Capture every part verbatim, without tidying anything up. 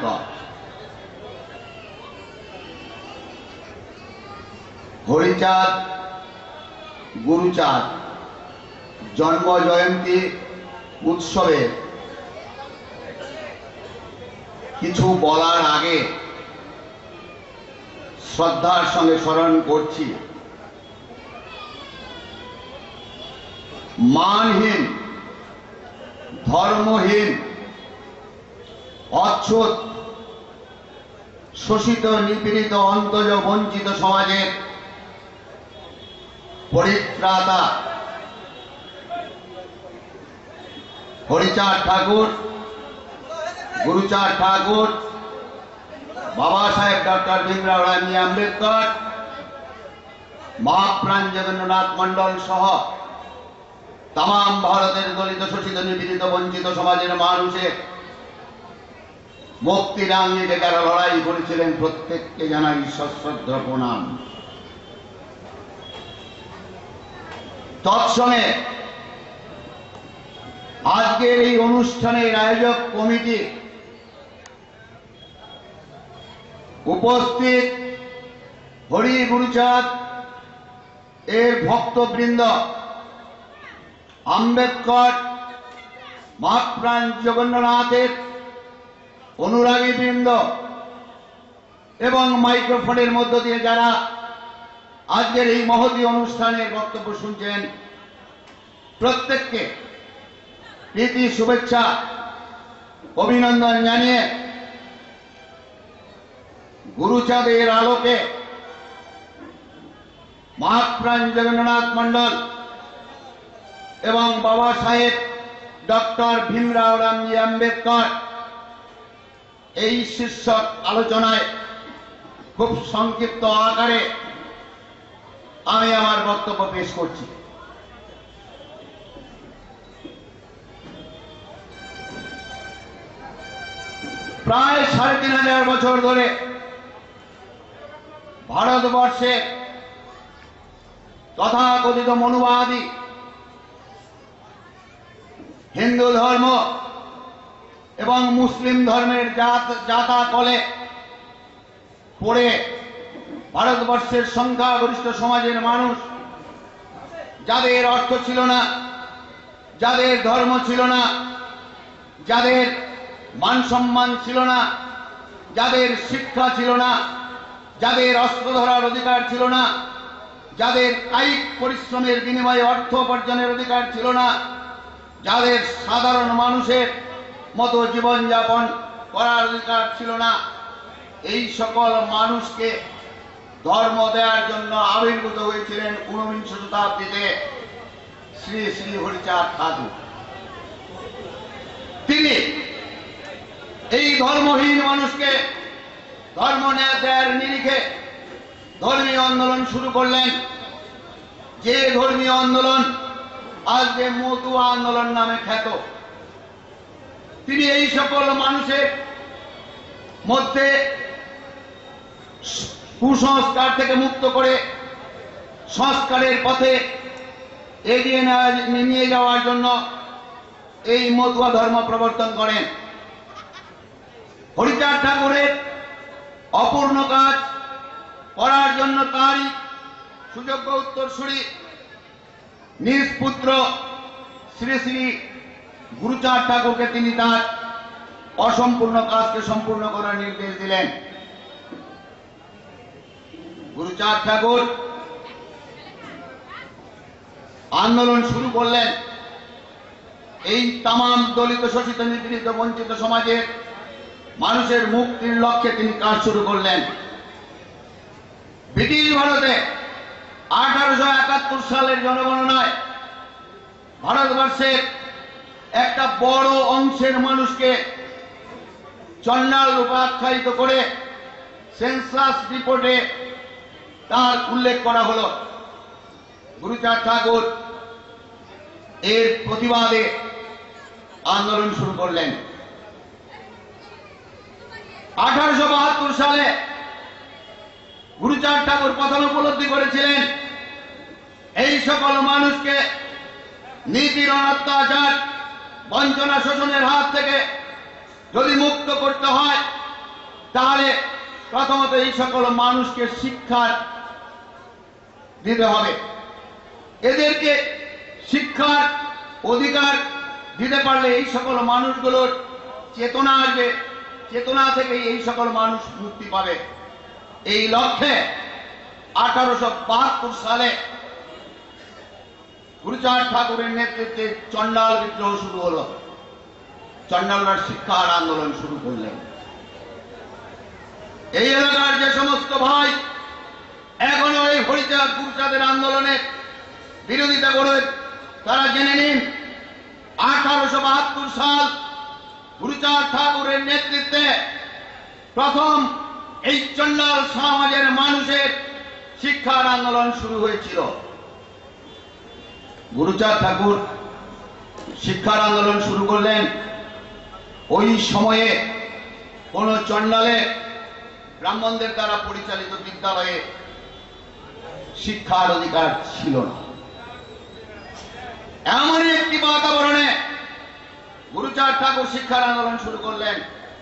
আম্বেদকর। হরিচাঁদ গুরুচাঁদ জন্ম জয়ন্তী উৎসবে কিছু বলার আগে শ্রদ্ধার সঙ্গে স্মরণ করছি মানহীন, ধর্মহীন, অচ্ছুত, শোষিত, নিপীড়িত, অন্তজ, বঞ্চিত সমাজের পরিত্রাতা হরিচাঁদ ঠাকুর, গুরুচাঁদ ঠাকুর, বাবা সাহেব ডক্টর ভীমরাও রামজি আম্বেদকর, মহাপ্রাণ জগন্নাথ মন্ডল সহ তাম ভারতের দলিত, শোষিত, নিপীড়িত, বঞ্চিত সমাজের মানুষের মুক্তির আঙ্গিকে যারা লড়াই করেছিলেন প্রত্যেককে জানাই সশ্রদ্ধ প্রণাম। তৎসঙ্গে আজকের এই অনুষ্ঠানের আয়োজক কমিটি, উপস্থিত হরি গুরুচাঁদ এর ভক্তবৃন্দ, আম্বেদকর মহাপ্রাণ জগন্নাথের অনুরাগী বৃন্দ এবং মাইক্রোফোনের মধ্য দিয়ে যারা আজকের এই মহতী অনুষ্ঠানের বক্তব্য শুনছেন, প্রত্যেককে প্রীতি শুভেচ্ছা অভিনন্দন জানিয়ে গুরুচাঁদের আলোকে মহাপ্রাণ জগন্নাথ মন্ডল এবং বাবা সাহেব ডক্টর ভীমরাও রামজি আম্বেদকর এই শীর্ষক আলোচনায় খুব সংক্ষিপ্ত আকারে আমি আমার বক্তব্য পেশ করছি। প্রায় সাড়ে তিন হাজার বছর ধরে ভারতবর্ষে তথাকথিত মনুবাদী হিন্দু ধর্ম এবং মুসলিম ধর্মের জাতা কলে পড়ে ভারতবর্ষের সংখ্যাগরিষ্ঠ সমাজের মানুষ, যাদের অর্থ ছিল না, যাদের ধর্ম ছিল না, যাদের মান সম্মান ছিল না, যাদের শিক্ষা ছিল না, যাদের অস্ত্র ধরার অধিকার ছিল না, যাদের কায়িক পরিশ্রমের বিনিময়ে অর্থ উপার্জনের অধিকার ছিল না, যাদের সাধারণ মানুষের মতো জীবনযাপন করার অধিকার ছিল না, এই সকল মানুষকে ধর্ম দেওয়ার জন্য আবির্ভূত হয়েছিলেন ঊনবিংশ শতাব্দীতে শ্রী শ্রী হরিচাঁদ ঠাকুর। তিনি এই ধর্মহীন মানুষকে ধর্ম দেওয়ার নিরিখে ধর্মীয় আন্দোলন শুরু করলেন, যে ধর্মীয় আন্দোলন আজকে মতুয়া আন্দোলন নামে খ্যাত। তিনি এই সকল মানুষের মধ্যে কুসংস্কার থেকে মুক্ত করে সংস্কারের পথে এগিয়ে নিয়ে যাওয়ার জন্য এই মতুয়া ধর্ম প্রবর্তন করেন। হরিচাঁদ ঠাকুরের অপূর্ণ কাজ করার জন্য তারই সুযোগ্য উত্তরসূরি নিজ পুত্র শ্রী শ্রী গুরুচাঁদ ঠাকুরকে তিনি তার অসম্পূর্ণ কাজকে সম্পূর্ণ করার নির্দেশ দিলেন। গুরুচাঁদ ঠাকুর আন্দোলন শুরু করলেন এই তামাম দলিত, শোষিত, নিপীড়িত, বঞ্চিত সমাজের মানুষের মুক্তির লক্ষ্যে তিনি কাজ শুরু করলেন। ব্রিটিশ ভারতে আঠারোশো একাত্তর সালের জনগণনায় ভারতবর্ষের একটা বড় অংশের মানুষকে চন্ডাল রূপে আখ্যায়িত করে সেন্সাস রিপোর্টে তার উল্লেখ করা হল। গুরুচাঁদ ঠাকুর এর প্রতিবাদে আন্দোলন শুরু করলেন। আঠারোশো বাহাত্তর সালে গুরুচাঁদ ঠাকুর প্রথম উপলব্ধি করেছিলেন এই সকল মানুষকে নিপীড়ন, অত্যাচার, বঞ্চনা, শোষণের হাত থেকে যদি মুক্ত করতে হয় তাহলে প্রথমত এই সকল মানুষকে শিক্ষা দিতে হবে। এদেরকে শিক্ষার অধিকার দিতে পারলে এই সকল মানুষগুলোর চেতনা আসবে, চেতনা থেকে এই সকল মানুষ মুক্তি পাবে। এই লক্ষ্যে আঠারোশো বাহাত্তর সালে গুরুচাঁদ ঠাকুরের নেতৃত্বে চণ্ডাল বিদ্রোহ শুরু হলো। চণ্ডালরা শিক্ষার আন্দোলন শুরু করলেন। এই এলাকার যে সমস্ত ভাই এখনো এই হরিচাঁদ গুরুচাঁদের আন্দোলনে বিরোধিতা করে, তারা জেনে নিন আঠারোশো বাহাত্তর সাল গুরুচাঁদ ঠাকুরের নেতৃত্বে প্রথম এই চণ্ডাল সমাজের মানুষের শিক্ষার আন্দোলন শুরু হয়েছিল। গুরুচাঁদ ঠাকুর শিক্ষার আন্দোলন শুরু করলেন। ওই সময়ে কোন চণ্ডালে ব্রাহ্মণদের দ্বারা পরিচালিত বিদ্যালয়ে শিক্ষার অধিকার ছিল না। এমনই একটি বাতাবরণে গুরুচাঁদ ঠাকুর শিক্ষার আন্দোলন শুরু করলেন।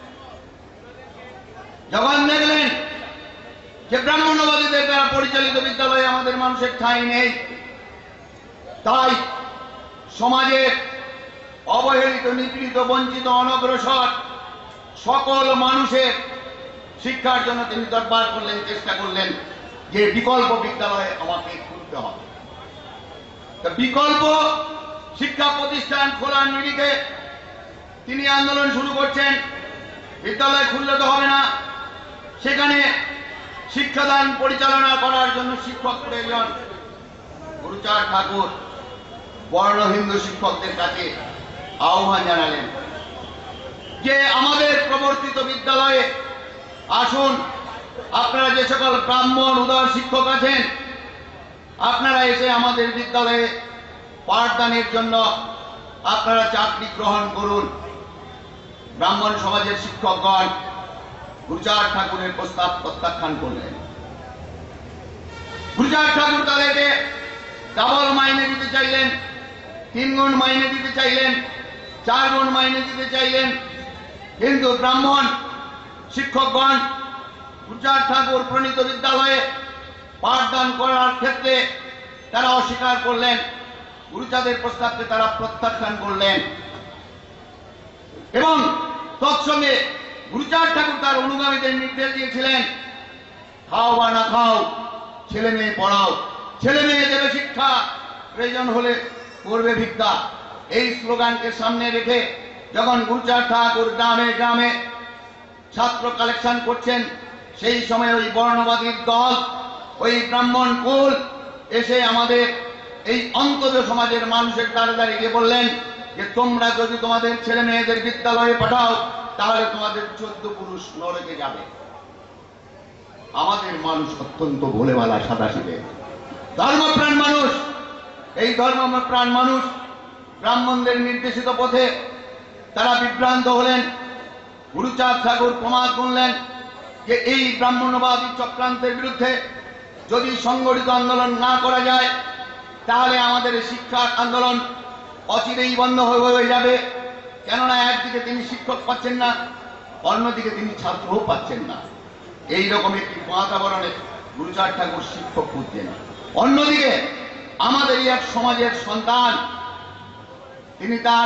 যখন দেখলেন যে ব্রাহ্মণ্যবাদীদের দ্বারা পরিচালিত বিদ্যালয়ে আমাদের মানুষের ঠাঁই নেই, তাই সমাজের অবহেলিত, নিপীড়িত, বঞ্চিত, অনগ্রসর সকল মানুষের শিক্ষার জন্য তিনি দরবার করলেন, চেষ্টা করলেন যে বিকল্প বিদ্যালয়ে আমাকে খুলতে হবে। বিকল্প শিক্ষা প্রতিষ্ঠান খোলার নিরিখে তিনি আন্দোলন শুরু করছেন। বিদ্যালয় খুললে তো হবে না, সেখানে শিক্ষাদান পরিচালনা করার জন্য শিক্ষক প্রয়োজন। গুরুচাঁদ ঠাকুর বর্ণ হিন্দু শিক্ষকদের কাছে আহ্বান জানালেন যে আমাদের প্রবর্তিত বিদ্যালয়ে আসুন, আপনারা যে সকল ব্রাহ্মণ উদার শিক্ষক আছেন, আপনারা এসে আমাদের বিদ্যালয়ে পাঠদানের জন্য আপনারা চাকরি গ্রহণ করুন। ব্রাহ্মণ সমাজের শিক্ষকগণ গুরুচাঁদ ঠাকুরের প্রস্তাব প্রত্যাখ্যান করলেন। গুরুচাঁদ ঠাকুর তাদেরকে ডাবল মাইনে দিতে চাইলেন, তিন গুণ মাইনে দিতে চাইলেন, চার গুণ মাইনে দিতে চাইলেন, কিন্তু ব্রাহ্মণ শিক্ষকগণ গুরুচাঁদ ঠাকুর প্রণীত বিদ্যালয়ে পাঠদান করার ক্ষেত্রে তারা অস্বীকার করলেন। গুরুচাঁদের প্রস্তাবকে তারা প্রত্যাখ্যান করলেন এবং তৎসঙ্গে গুরুচাঁদ ঠাকুর তার অনুগামীদের নির্দেশ দিয়েছিলেন, খাও বা না খাও, ছেলে মেয়ে পড়াও, ছেলে মেয়ে দেবে শিক্ষা, প্রয়োজন হলে করবে ভিক্ষা। এই স্লোগানকে সামনে রেখে যখন গুরুচাঁদ ঠাকুর গ্রামে গ্রামে ছাত্র কালেকশন করছেন, সেই সময় ওই বর্ণবাদীর দল, ওই ব্রাহ্মণ কুল এসে আমাদের এই অন্তত সমাজের মানুষের দ্বারে দাঁড়িয়ে গিয়ে বললেন যে তোমরা যদি তোমাদের ছেলে মেয়েদের বিদ্যালয়ে পাঠাও তাহলে তোমাদের চোদ্দ পুরুষ নরকে যাবে। আমাদের মানুষ অত্যন্ত ভোলেভালা, সাদাসিধে, ধর্মপ্রাণ মানুষ। এই ধর্মপ্রাণ মানুষ ব্রাহ্মণদের নির্দেশিত পথে তারা বিভ্রান্ত হলেন। গুরুচাঁদ ঠাকুর প্রমাদ করলেন যে এই ব্রাহ্মণ্যবাদী চক্রান্তের বিরুদ্ধে যদি সংগঠিত আন্দোলন না করা যায় তাহলে আমাদের শিক্ষার আন্দোলন অচিরেই বন্ধ হয়ে যাবে। কেননা একদিকে তিনি শিক্ষক পাচ্ছেন না, অন্যদিকে তিনি ছাত্রও পাচ্ছেন না। এইরকম একটি বাতাবরণে গুরুচাঁদ ঠাকুর শিক্ষক খুঁজছেন। অন্যদিকে আমাদের এক সমাজের সন্তান, তিনি তার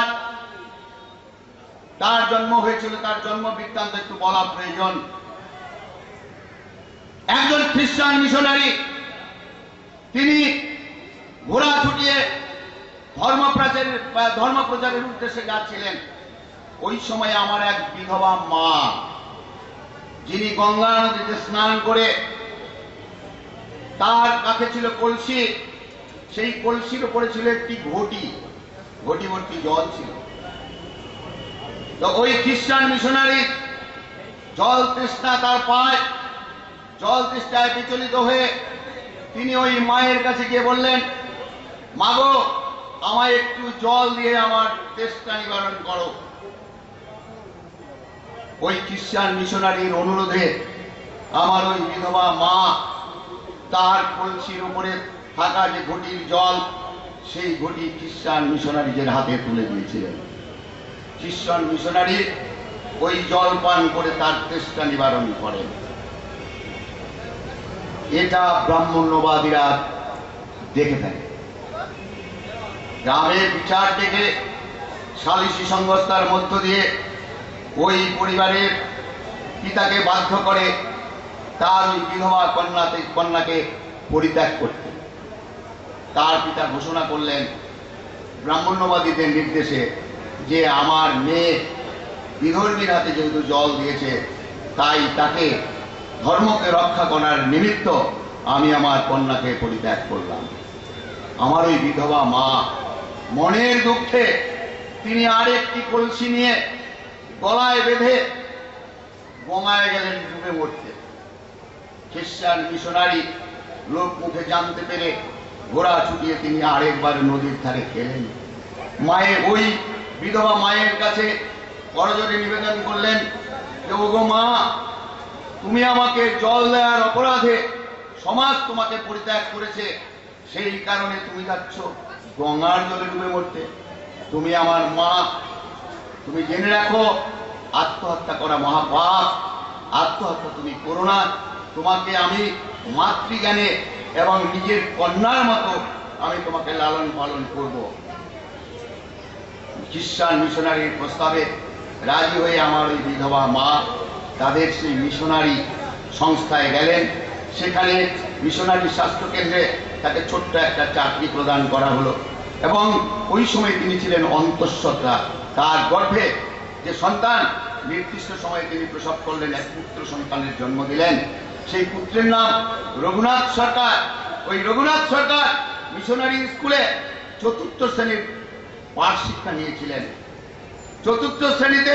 তার জন্ম হয়েছিল, তার জন্ম বৃত্তান্ত একটু বলা প্রয়োজন। একজন খ্রিস্টান মিশনারি, তিনি ঘোড়া ছুটিয়ে ধর্ম প্রচারের ধর্ম প্রচারের উদ্দেশ্যে যাচ্ছিলেন। ওই সময় আমার এক বিধবা মা, যিনি গঙ্গা নদীতে স্নান করে, তার কাছে ছিল কলসি, সেই কলসির উপরে ছিল একটি ঘটি, ঘটি ভর্তি জল ছিল। তো ওই খ্রিস্টান মিশনারি জল তৃষ্ণা তার পায়, জল তৃষ্ণায় বিচলিত হয়ে তিনি ওই মায়ের কাছে গিয়ে বললেন, মাগো আমায় একটু জল দিয়ে আমার তেষ্টা নিবারণ করো। ওই খ্রিস্টান মিশনারির অনুরোধে আমার ওই বিধবা মা তার কলসির উপরে থাকা যে ঘটির জল, সেই ঘটি খ্রিস্টান মিশনারিদের হাতে তুলে দিয়েছিলেন। খ্রিস্টান মিশনারি ওই জল পান করে তার তেষ্টা নিবারণ করেন। এটা ব্রাহ্মণ্যবাদীরা দেখে থাকে। গ্রামের বিচার থেকে সালিসি সংস্থার মধ্য দিয়ে ওই পরিবারের পিতাকে বাধ্য করে তার ওই বিধবা কন্যাতে কন্যাকে পরিত্যাগ করতে। তার পিতা ঘোষণা করলেন ব্রাহ্মণ্যবাদীদের নির্দেশে যে আমার মেয়ে বিধর্মীর হাতে যেহেতু জল দিয়েছে, তাই তাকে ধর্মকে রক্ষা করার নিমিত্ত আমি আমার কন্যাকে পরিত্যাগ করলাম। আমার ওই বিধবা মা মনের দুঃখে তিনি আরেকটি কলসি নিয়ে গলায় বেঁধে গঙ্গায় গেলেন ডুবে মরতে। খ্রিস্টান মিশনারি লোক মুখে জানতে পেরে ঘোড়া ছুটিয়ে তিনি আরেকবার নদীর ধারে খেলেন। মায়ের ওই বিধবা মায়ের কাছে করজোড়ে নিবেদন করলেন যে ওগো মা, তুমি আমাকে জল দেওয়ার অপরাধে সমাজ তোমাকে পরিত্যাগ করেছে, সেই কারণে তুমি যাচ্ছ গঙ্গার জলে ডুবে মরতে। তুমি আমার মা, তুমি জেনে রাখো আত্মহত্যা করা মহাপাপ, আত্মহত্যা তুমি করো না। তোমাকে আমি মাতৃজ্ঞানে এবং নিজের কন্যার মতো আমি তোমাকে লালন পালন করব। খ্রিস্টান মিশনারির প্রস্তাবে রাজি হয়ে আমার ওই বিধবা মা তাদের সেই মিশনারি সংস্থায় গেলেন। সেখানে মিশনারি স্বাস্থ্য কেন্দ্রে তাকে ছোট্ট একটা চাকরি প্রদান করা হলো এবং ওই সময় তিনি ছিলেন অন্তঃসত্ত্বা। তার গর্ভে যে সন্তান নির্দিষ্ট সময়ে তিনি প্রসব করলেন, এক পুত্র সন্তানের জন্ম দিলেন। সেই পুত্রের নাম রঘুনাথ সরকার। ওই রঘুনাথ সরকার মিশনারি স্কুলে চতুর্থ শ্রেণীর পাঠ শিক্ষা নিয়েছিলেন। চতুর্থ শ্রেণীতে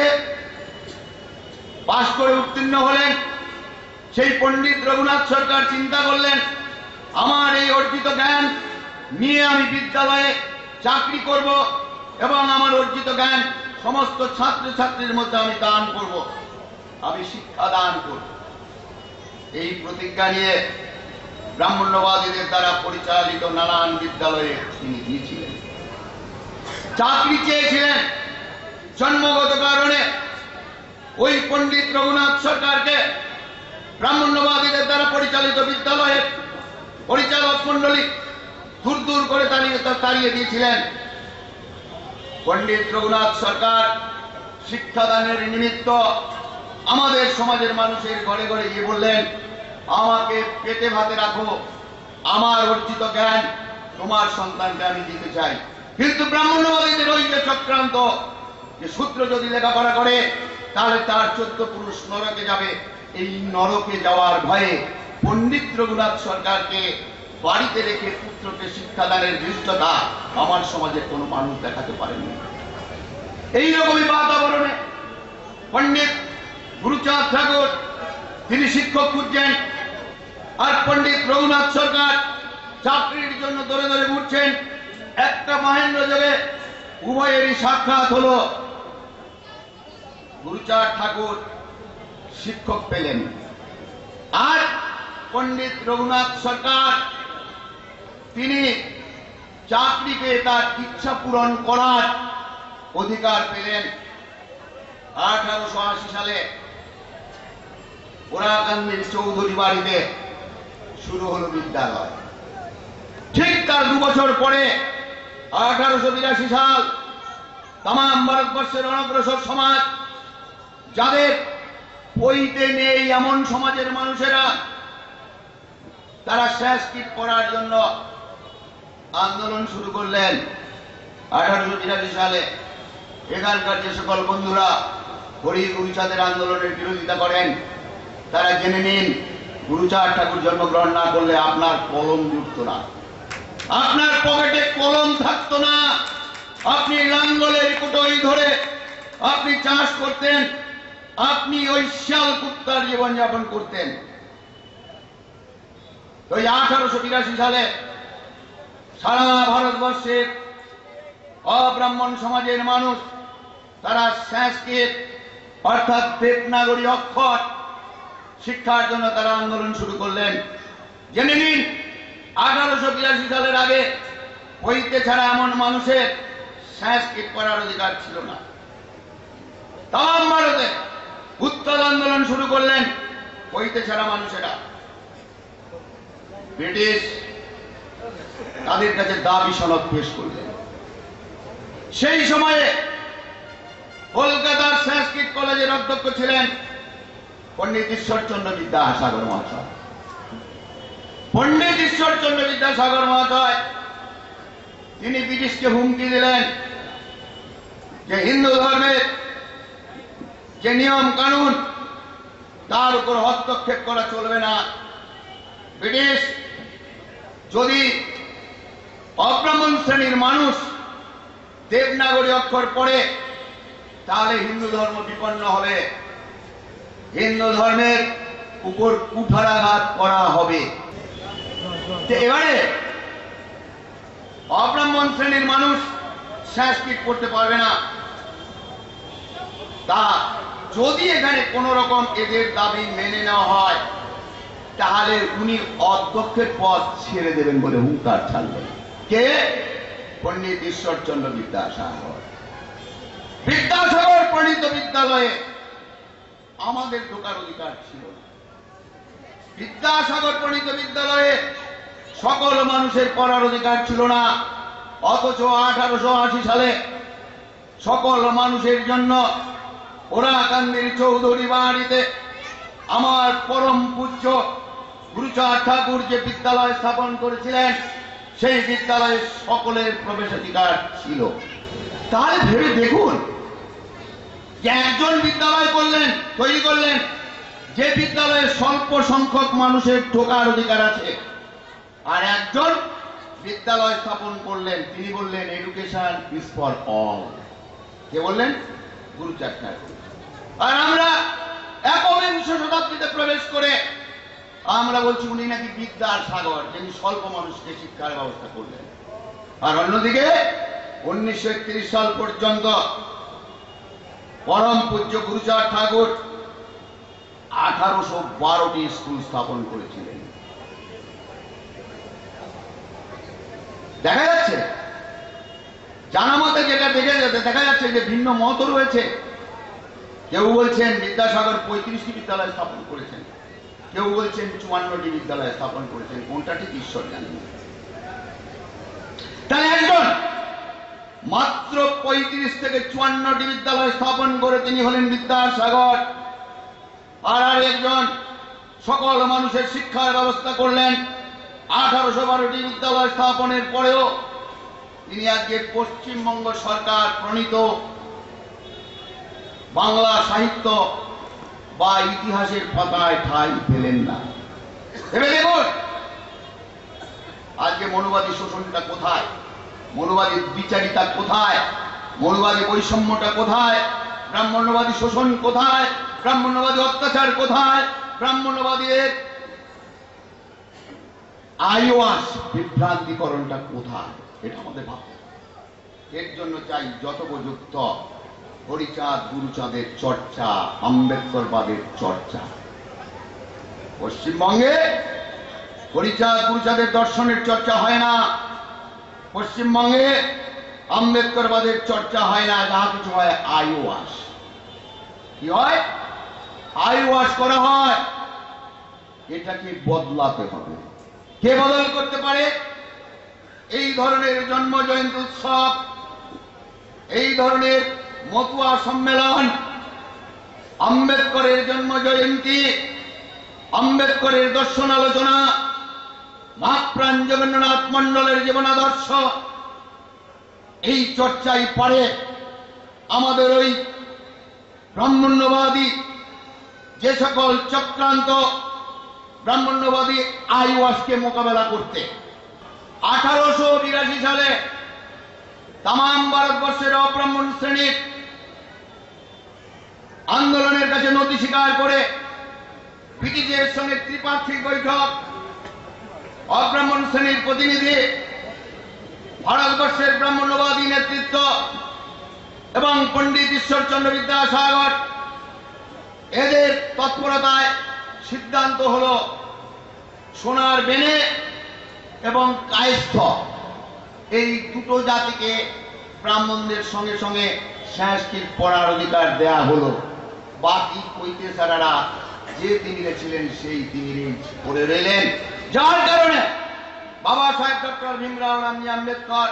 পাশ করে উত্তীর্ণ হলেন। সেই পণ্ডিত রঘুনাথ সরকার চিন্তা করলেন, আমার এই অর্জিত জ্ঞান নিয়ে আমি বিদ্যালয়ে চাকরি করব এবং আমার অর্জিত জ্ঞান সমস্ত ছাত্রছাত্রীর মধ্যে আমি দান করব, আমি শিক্ষা দান করব। এই প্রতিজ্ঞা নিয়ে ব্রাহ্মণ্যবাদীদের দ্বারা পরিচালিত নানান বিদ্যালয়ে তিনি গিয়েছিলেন। চাকরি চেয়েছিলেন। জন্মগত কারণে ওই পণ্ডিত রঘুনাথ সরকারকে ব্রাহ্মণ্যবাদীদের দ্বারা পরিচালিত বিদ্যালয়ের পরিচালক মন্ডলী দূর দূর করে তাড়িয়ে তাড়িয়ে দিয়েছিলেন। পণ্ডিত রঘুনাথ সরকার শিক্ষাদানের নিমিত্ত আমাদের সমাজের মানুষের ঘরে ঘরে গিয়ে বললেন, আমাকে পেটে ভাতে রাখো, আমার অর্জিত জ্ঞান তোমার সন্তানকে আমি দিতে চাই। কিন্তু ব্রাহ্মণ্যবাদীদের ওই যে চক্রান্ত, যে সূত্র যদি লেখাপড়া করে তাহলে তার চোদ্দ পুরুষ নরকে যাবে, এই নরকে যাওয়ার ভয়ে পণ্ডিত রঘুনাথ সরকারকে বাড়িতে রেখে পুত্রকে শিক্ষাদানের ধৃষ্টতা আমার সমাজের কোনো মানুষ দেখাতে পারেনি। এইরকমই বাতাবরণে পণ্ডিত গুরুচাঁদ ঠাকুর তিনি শিক্ষক খুঁজছেন, আর পণ্ডিত রঘুনাথ সরকার চাকরির জন্য দৌড়ে দৌড়ে ঘুরছেন। একটা মহেন্দ্র যোগে উভয়েরই সাক্ষাৎ হলো। গুরুচাঁদ ঠাকুর শিক্ষক পেলেন, আর পণ্ডিত রঘুনাথ সরকার তিনি চাকরি পেয়ে তার ইচ্ছা পূরণ করার অধিকার পেলেন। আঠারোশো আশি সালে ওরাকান্দির চৌধুরী বাড়িতে শুরু হলো বিদ্যালয়। ঠিক তার দু বছর পরে আঠারোশো বিরাশি সাল তাম ভারতবর্ষের অনগ্রসর সমাজ, যাদের বইতে নেই এমন সমাজের মানুষেরা, তারা সংস্কৃত পড়ার জন্য আন্দোলন শুরু করলেন। আঠারোশো বিরাশি সালে এখানকার যে সকল বন্ধুরা হরি গুরুচাঁদের আন্দোলনের বিরোধিতা করেন, তারা জেনে নিন, গুরুচাঁদ ঠাকুর জন্মগ্রহণ না করলে আপনার কলম জুটত না, আপনার পকেটে কলম থাকতো না, আপনি লাঙ্গলের কুটোই ধরে আপনি চাষ করতেন, আপনি ওই শিয়াল কুত্তার জীবনযাপন করতেন। ওই আঠারোশো বিরাশি সালে সারা ভারতবর্ষের অব্রাহ্মণ সমাজের মানুষ তারা সংস্কৃত অর্থাৎ দেবনাগরী অক্ষর শিক্ষার জন্য তারা আন্দোলন শুরু করলেন। জেনে নিন, আঠারোশো বিরাশি সালের আগে বইতে ছাড়া এমন মানুষের সংস্কৃত পড়ার অধিকার ছিল না। তাম ভারতে উত্তাল আন্দোলন শুরু করলেন হইতে ছাড়া মানুষেরা। ব্রিটিশ তাদের কাছে দাবি সনদ পেশ করলেন। সেই সময়ে কলকাতার সংস্কৃত কলেজের অধ্যক্ষ ছিলেন পণ্ডিত ঈশ্বরচন্দ্র বিদ্যাসাগর মহাশয়। পণ্ডিত ঈশ্বরচন্দ্র বিদ্যাসাগর মহাশয় তিনি ব্রিটিশকে হুমকি দিলেন যে হিন্দু ধর্মের যে নিয়ম কানুন তার উপর হস্তক্ষেপ করা চলবে না। ব্রিটিশ যদি অব্রাহ্মণ শ্রেণীর মানুষ দেবনাগরী অক্ষর পড়ে তাহলে হিন্দু ধর্ম বিপন্ন হবে, হিন্দু ধর্মের উপর কুঠারাঘাত করা হবে। এবারে অব্রাহ্মণ শ্রেণীর মানুষ সংস্কৃত পড়তে পারবে না, তা যদি এখানে কোন রকম এদের দাবি মেনে নেওয়া হয় তাহলে উনি অধ্যক্ষের পদ ছেড়ে দেবেন বলে হুঙ্কার ছাড়লেন। কে? পণ্ডিত ঈশ্বরচন্দ্র বিদ্যাসাগর। বিদ্যাসাগর প্রণীত বিদ্যালয়ে আমাদের ঢোকার অধিকার ছিল না। বিদ্যাসাগর প্রণীত বিদ্যালয়ে সকল মানুষের পড়ার অধিকার ছিল না। অথচ আঠারোশো আশি সালে সকল মানুষের জন্য ওরাকান্দির চৌধুরী বাড়িতে আমার পরম পূজ্য গুরুচাঁদ ঠাকুর যে বিদ্যালয় স্থাপন করেছিলেন সেই বিদ্যালয়ে সকলের প্রবেশাধিকার ছিল। তাহলে ভেবে দেখুন যে একজন বিদ্যালয় করলেন তৈরি করলেন যে বিদ্যালয়ে স্বল্প সংখ্যক মানুষের ঢোকার অধিকার আছে, আর একজন বিদ্যালয় স্থাপন করলেন তিনি বললেন এডুকেশন ইজ ফর অল। কে বললেন? গুরুচাঁদ ঠাকুর। আর আমরা একবিংশ শতাব্দীতে প্রবেশ করে আমরা বলছি উনি নাকি বিদ্যাসাগর যিনি স্বল্প মানুষকে শিক্ষার ব্যবস্থা করলেন। আর অন্যদিকে উনিশশো একত্রিশ সাল পর্যন্ত পরম পূজ্য গুরুচাঁদ ঠাকুর আঠারোশো বারোটি স্কুল স্থাপন করেছিলেন। দেখা যাচ্ছে জানা মতে যেটা দেখে যেতে দেখা যাচ্ছে যে ভিন্ন মত রয়েছে। কেউ বলছেন বিদ্যাসাগর পঁয়ত্রিশটি বিদ্যালয় স্থাপন করেছেন, কেউ বলছেন চুয়ান্নটি বিদ্যালয় স্থাপন করেছেন। কোনটা ঠিক ঈশ্বর জানেন। তাহলে একজন মাত্র পঁয়ত্রিশ থেকে চুয়ান্নটি বিদ্যালয় স্থাপন করে তিনি হলেন বিদ্যাসাগর, আর আরেকজন সকল মানুষের শিক্ষার ব্যবস্থা করলেন আঠারোশো বারোটি বিদ্যালয় স্থাপনের পরেও তিনি আজকে পশ্চিমবঙ্গ সরকার প্রণীত বাংলা সাহিত্য বা ইতিহাসের পাতায় ঠাঁই পেলেন না। ভেবে দেখুন আজকে মনুবাদী শোষণটা কোথায়, মনুবাদী বিচারিতা কোথায়, মনুবাদী বৈষম্যটা কোথায়, ব্রাহ্মণ্যবাদী শোষণ কোথায়, ব্রাহ্মণ্যবাদী অত্যাচার কোথায়, ব্রাহ্মণ্যবাদীদের আইওয়াস বিভ্রান্তিকরণটা কোথায়, এটা আমাদের ভাবতে। এর জন্য চাই যথোপযুক্ত হরিচাঁদ গুরুচাঁদের চর্চা, আম্বেদকরবাদের চর্চা। পশ্চিমবঙ্গে হরিচাঁদ গুরুচাঁদের দর্শনের চর্চা হয় না, পশ্চিমবঙ্গে আম্বেদকরবাদের চর্চা হয় না, যা কিছু হয় আইওয়াস। কি হয়? আইওয়াস করা হয়। এটাকে বদলাতে হবে। কে বদল করতে পারে? এই ধরনের জন্ম জয়ন্তী উৎসব, এই ধরনের মতুয়া সম্মেলন, আম্বেদকরের জন্ম জয়ন্তী, আম্বেদকরের দর্শন আলোচনা, মহাপ্রাণ যোগেন্দ্রনাথ মণ্ডলের জীবনাদর্শ, এই চর্চাই পারে আমাদের ওই ব্রাহ্মণ্যবাদী যে সকল চক্রান্ত ব্রাহ্মণ্যবাদী আইওয়াসকে মোকাবেলা করতে। আঠারোশো বিরাশি সালে তাম ভারতবর্ষের অব্রাহ্মণ শ্রেণীর আন্দোলনের কাছে নথি স্বীকার করে ব্রিটিশের সঙ্গে ত্রিপাক্ষিক বৈঠক, অব্রাহ্মণ শ্রেণীর প্রতিনিধি, ভারতবর্ষের ব্রাহ্মণ্যবাদী নেতৃত্ব এবং পণ্ডিত ঈশ্বরচন্দ্র বিদ্যাসাগর এদের তৎপরতায় সিদ্ধান্ত হল সোনার বেনে এবং কায়স্থ এই দুটো জাতিকে ব্রাহ্মণদের সঙ্গে সঙ্গে সংস্কৃত পড়ার অধিকার দেয়া হলো। বাকি কইতে সারারা যে তিমিরে ছিলেন সেই তিমিরে পড়ে রইলেন। যার কারণে বাবা সাহেব ডক্টর ভীমরাও রামজি আম্বেদকর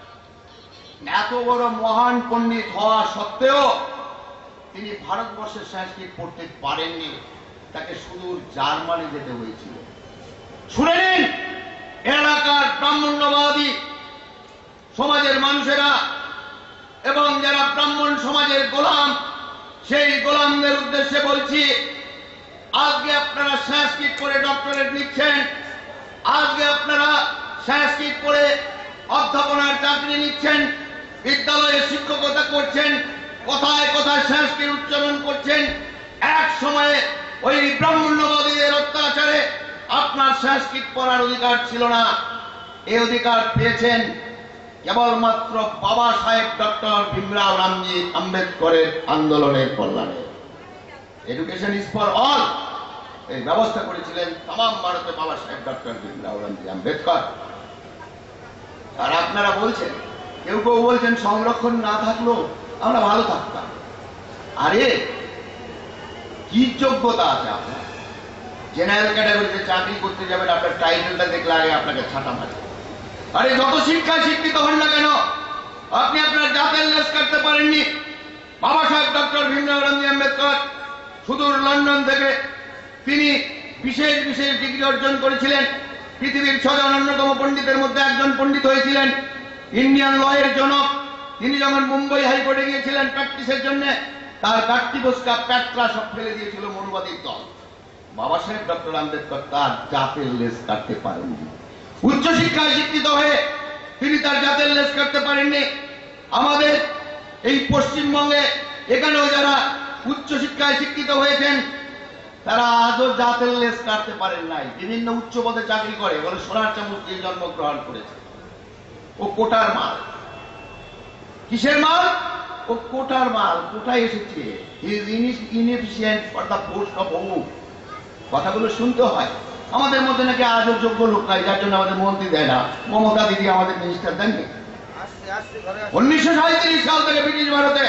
এত বড় মহান পণ্ডিত হওয়া সত্ত্বেও তিনি ভারতবর্ষের সংস্কৃত পড়তে পারেননি। তাকে সুদূর জার্মানি যেতে হয়েছিল। শুনে নিন, এলাকার ব্রাহ্মণ্যবাদী সমাজের মানুষেরা এবং যারা ব্রাহ্মণ সমাজের গোলাম, সেই গোলামদের উদ্দেশ্যে বলছি, আজকে আপনারা সংস্কৃত পড়ে ডক্টরেট নিচ্ছেন, আজকে আপনারা সংস্কৃত পড়ে অধ্যাপনার চাকরি নিচ্ছেন, বিদ্যালয়ে শিক্ষকতা করছেন, কোথায় কোথায় সংস্কৃত উচ্চারণ করছেন। এক সময়ে ওই ব্রাহ্মণ্যবাদীদের অত্যাচারে আপনার সংস্কৃত পড়ার অধিকার ছিল না। এই অধিকার পেয়েছেন কেবলমাত্র বাবা সাহেব ডক্টর ভীমরাও রামজি আম্বেদকরের আন্দোলনের কল্যাণে। এডুকেশন ইজ ফর অল এই ব্যবস্থা করেছিলেন তাম ভারতে বাবা সাহেব ডক্টর ভীমরাও রামজি আম্বেদকর। আর আপনারা বলছেন, কেউ কেউ বলছেন সংরক্ষণ না থাকলেও আমরা ভালো থাকতাম। আরে কি যোগ্যতা আছে আপনার? জেনারেল ক্যাটাগরিতে চাকরি করতে যাবেন, আপনার টাইটেলটা দেখলে আগে আপনাকে ছাটা মারে। আরে যত শিক্ষায় শিক্ষিত হন না কেন, আপনি আপনার জাতের লেস কাটতে পারেননি। বাবা সাহেব ডক্টর ভীমরাও রামজি আম্বেদকর সুদূর লন্ডন থেকে তিনি বিশেষ বিশেষ ডিগ্রি অর্জন করেছিলেন। পৃথিবীর ছজন অন্যতম পণ্ডিতের মধ্যে একজন পণ্ডিত হয়েছিলেন। ইন্ডিয়ান ল এর জনক। তিনি যখন মুম্বাই হাইকোর্টে গিয়েছিলেন প্র্যাকটিসের জন্য, তার কাট্টি বসকা প্যাটরা সব ফেলে দিয়েছিল মনুবাদীর দল। বাবা সাহেব ডক্টর আম্বেদকর তার জাতের লেস কাটতে পারেননি। উচ্চশিক্ষায় শিক্ষিত হয়ে তিনি তার জাতের লেস কাটতে পারেননি। আমাদের এই পশ্চিমবঙ্গে এখানেও যারা উচ্চশিক্ষায় শিক্ষিত হয়েছেন তারা আজও জাতের লেস কাটতে পারেন নাই। বিভিন্ন উচ্চ পদে চাকরি করে, বলে সোনার চামচ দিয়ে জন্মগ্রহণ করেছে। ও কোটার মাল। কিসের মাল? ও কোটার মাল। কোটায় এসেছে। He is inefficient for the post of অমুক। কথাগুলো শুনতে হয়। আমাদের মধ্যে নাকি আজও যোগ্য লোক নাই, যার জন্য আমাদের মন্ত্রী দেয় না। মমতা দিদি আমাদের মিনিস্টার দেননি। উনিশশো সাঁত্রিশ সাল থেকে ব্রিটিশ ভারতে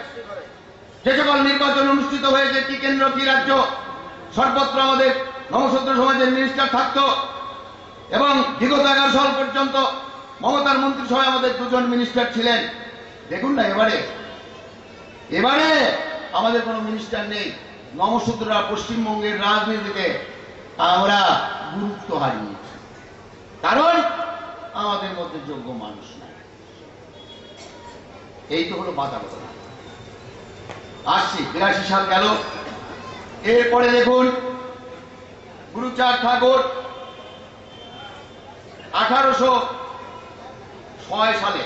যে সকল নির্বাচন অনুষ্ঠিত হয়েছে, কি কেন্দ্র কি রাজ্য, সর্বত্র আমাদের নমশূদ্র সমাজের মিনিস্টার থাকতো। এবং বিগত এগারো সাল পর্যন্ত মমতার মন্ত্রিসভায় আমাদের দুজন মিনিস্টার ছিলেন। দেখুন না, এবারে এবারে আমাদের কোনো মিনিস্টার নেই। নমশূদ্ররা পশ্চিমবঙ্গের রাজনীতিতে আমরা গুরুত্ব হারিয়েছি, কারণ আমাদের মধ্যে যোগ্য মানুষ নাই। এই তো হলো বাতাবরণ। আসছি বিরাশি সাল গেল। এরপরে দেখুন গুরুচাঁদ ঠাকুর আঠারোশো ছয় সালে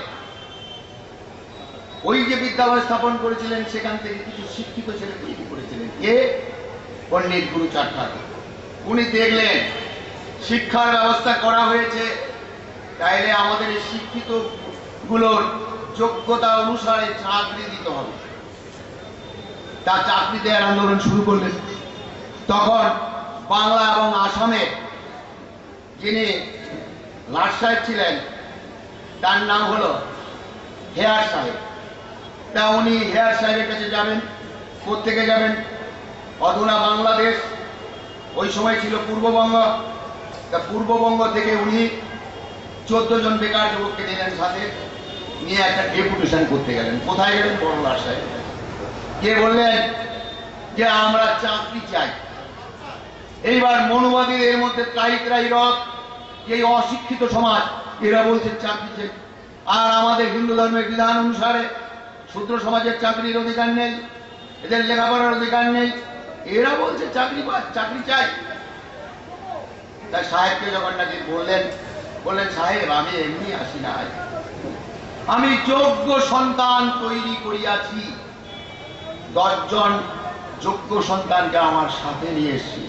ওই যে বিদ্যালয় স্থাপন করেছিলেন, সেখান থেকে কিছু শিক্ষিত ছেলে তৈরি করেছিলেন। কে? পণ্ডিত গুরুচাঁদ ঠাকুর। উনি দেখলেন শিক্ষার ব্যবস্থা করা হয়েছে, তাইলে আমাদের এই শিক্ষিত গুলোর যোগ্যতা অনুসারে চাকরি দিতে হবে। তার চাকরি দেওয়ার আন্দোলন শুরু করলেন। তখন বাংলা এবং আসামে যিনি লাট সাহেব ছিলেন, তার নাম হলো হেয়ার সাহেব। তা উনি হেয়ার সাহেবের কাছে যাবেন। কোত্থেকে যাবেন? অধুনা বাংলাদেশ, ওই সময় ছিল পূর্ববঙ্গ। তা পূর্ববঙ্গ থেকে উনি চোদ্দ জন বেকার যুবককে নিলেন সাথে, নিয়ে একটা ডেপুটেশন করতে গেলেন। কোথায় গেলেন? বড় লাট সাহেব। কে বললেন যে আমরা চাকরি চাই। এইবার মনুবাদীদের মধ্যে ত্রাহি ত্রাহি রব, এই অশিক্ষিত সমাজ, এরা বলছে চাকরি চাই। আর আমাদের হিন্দু ধর্মের বিধান অনুসারে শূদ্র সমাজের চাকরির অধিকার নেই, এদের লেখাপড়ার অধিকার নেই। এরা বলছে চাকরি চাকরি চাই। তাই সাহেবকে যখন নাকি বললেন, বললেন সাহেব আমি এমনি আসি না, আমি যোগ্য সন্তান তৈরি করিয়াছি। দশজন যোগ্য সন্তানকে আমার সাথে নিয়ে এসেছি।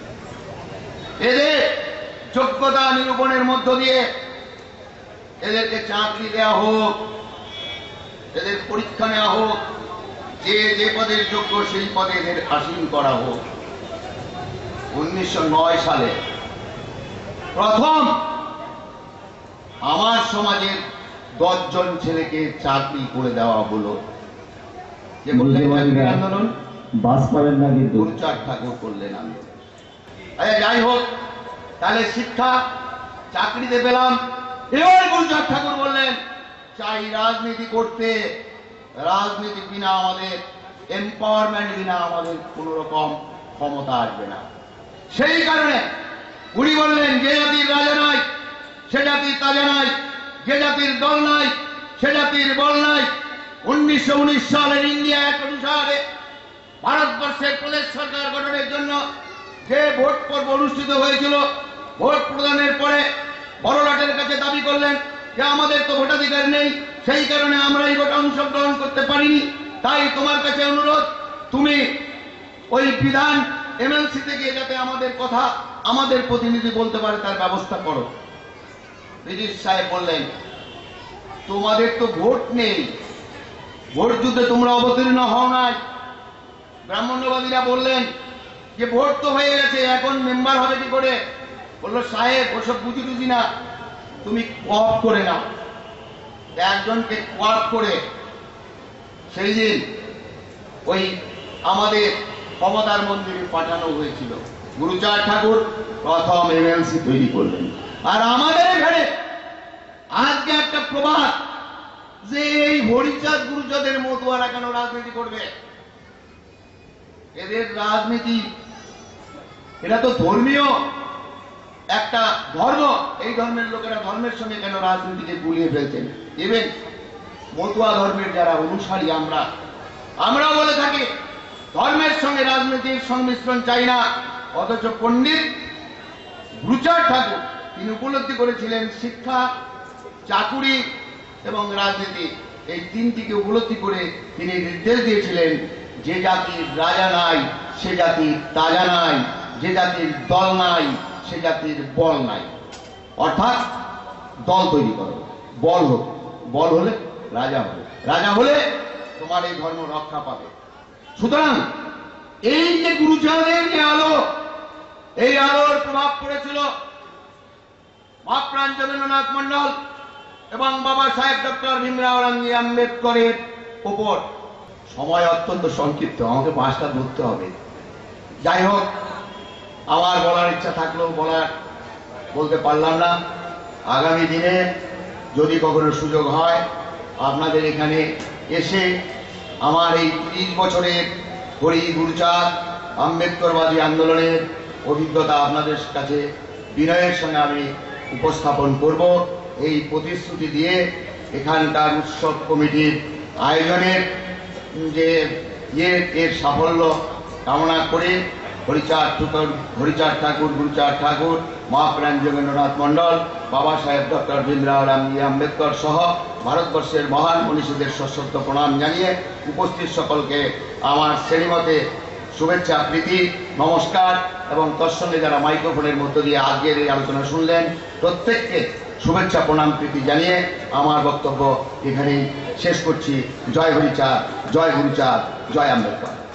এদের যোগ্যতা নিরূপণের মধ্য দিয়ে এদেরকে চাকরি দেওয়া হোক, এদের পরীক্ষা নেওয়া হোক, যে যে পদের যোগ্য সেই পদে এদের আসীন করা হোক। উনিশশো নয় সালে প্রথম আমার সমাজের দশজন ছেলেকে চাকরি করে দেওয়া হলো। যে করলেন চাকরির আন্দোলন, বাস পাবেন না কিন্তু গুরুচাঁদ ঠাকুর করলেন আন্দোলন। আচ্ছা যাই হোক, তাহলে শিক্ষা চাকরিতে পেলাম। এবার গুরুচাঁদ ঠাকুর বললেন চাই রাজনীতি করতে, রাজনীতি বিনা আমাদের এম্পাওয়ারমেন্ট বিনা আমাদের কোন রকম ক্ষমতা আসবে না। সেই কারণে উনি বললেন যে জাতির রাজা নাই সে জাতির তাজা নাই, যে জাতির দল নাই সে জাতির বল নাই। উনিশশো উনিশ সালের ইন্ডিয়া অ্যাক্ট অনুসারে ভারতবর্ষের প্রদেশ সরকার গঠনের জন্য যে ভোট পর্ব অনুষ্ঠিত হয়েছিল, ভোট প্রদানের পরে বড়লাটের কাছে দাবি করলেন যে আমাদের তো ভোটাধিকার নেই, সেই কারণে আমরা এই ভোটে অংশগ্রহণ করতে পারিনি। তাই তোমার কাছে অনুরোধ, তুমি ওই বিধান এমএলসি থেকে যাতে আমাদের কথা আমাদের প্রতিনিধি বলতে পারে তার ব্যবস্থা করো। ব্রিটিশ সাহেব বললেন তোমাদের তো ভোট নেই, ভোট যুদ্ধে তোমরা অবতীর্ণ হও নাই। ব্রাহ্মণ্যবাদীরা বললেন যে ভোট তো হয়ে গেছে, এখন মেম্বার হবে কি করে? বললো সাহেব ওসব বুঝি টুঝি না, তুমি কোঅপ করে নাও। একজনকে কোঅপ করে সেই দিন ওই আমাদের ক্ষমতার মন্দিরে পাঠানো হয়েছিল। গুরুচাঁদ ঠাকুর প্রথম এমএলসি তৈরি করলেন। আর আমাদের এখানে আজকে একটা প্রবাদ যে এই হরিচাঁদ গুরুচাঁদের মতুয়ারা কেন রাজনীতি করবে? এদের রাজনীতি, এটা তো ধর্মীয় একটা ধর্ম, এই ধর্মের লোকেরা ধর্মের সঙ্গে কেন রাজনীতিকে গুলিয়ে ফেলছেন? ইভেন মতুয়া ধর্মের যারা অনুসারী আমরা আমরাও বলে থাকি ধর্মের সঙ্গে রাজনীতির সংমিশ্রণ চাই না। অথচ পণ্ডিত গুরুচাঁদ ঠাকুর তিনি উপলব্ধি করেছিলেন শিক্ষা, চাকুরি এবং রাজনীতি এই তিনটিকে উপলব্ধি করে তিনি নির্দেশ দিয়েছিলেন যে জাতির রাজা নাই সে জাতির তাজা নাই, যে জাতির দল নাই সে জাতির বল নাই। অর্থাৎ দল তৈরি করো, বল হোক, বল হলে রাজা হবে, রাজা হলে তোমার এই ধর্ম রক্ষা পাবে। সুতরাং এই যে গুরুচাঁদের যে আলো, এই আলোর প্রভাব পড়েছিল মহাপ্রাণ যোগেন্দ্রনাথ মন্ডল এবং বাবা সাহেব ডক্টর ভীমরাও রামজি আম্বেদকরের উপর। সময় অত্যন্ত সংক্ষিপ্ত, আমাকে পাঁচটা ধরতে হবে। যাই হোক, আমার বলার ইচ্ছা থাকলেও বলার বলতে পারলাম না। আগামী দিনে যদি কখনো সুযোগ হয় আপনাদের এখানে এসে আমার এই তিরিশ বছরের হরি গুরুচাঁদ আম্বেদকরবাদী আন্দোলনের অভিজ্ঞতা আপনাদের কাছে বিনয়ের সঙ্গে আমি উপস্থাপন করব। এই প্রতিশ্রুতি দিয়ে এখানকার উৎসব কমিটির আয়োজনের যে ইয়ে এর সাফল্য কামনা করে হরিচাঁদ ঠাকুর হরিচাঁদ ঠাকুর গুরুচাঁদ ঠাকুর, মহাপ্রাণ যোগেন্দ্রনাথ মন্ডল, বাবা সাহেব ডক্টর ভীমরাও রামজি আম্বেদকর সহ ভারতবর্ষের মহান মনীষীদের সশ্রদ্ধ প্রণাম জানিয়ে উপস্থিত সকলকে আমার শ্রেণীমতে শুভেচ্ছা, প্রীতি, নমস্কার এবং তার সঙ্গে যারা মাইক্রোফোনের মধ্য দিয়ে আজকের এই আলোচনা শুনলেন প্রত্যেককে শুভেচ্ছা, প্রণাম, প্রীতি জানিয়ে আমার বক্তব্য এখানেই শেষ করছি। জয় হরিচাঁদ, জয় গুরুচাঁদ, জয় আম্বেদকর।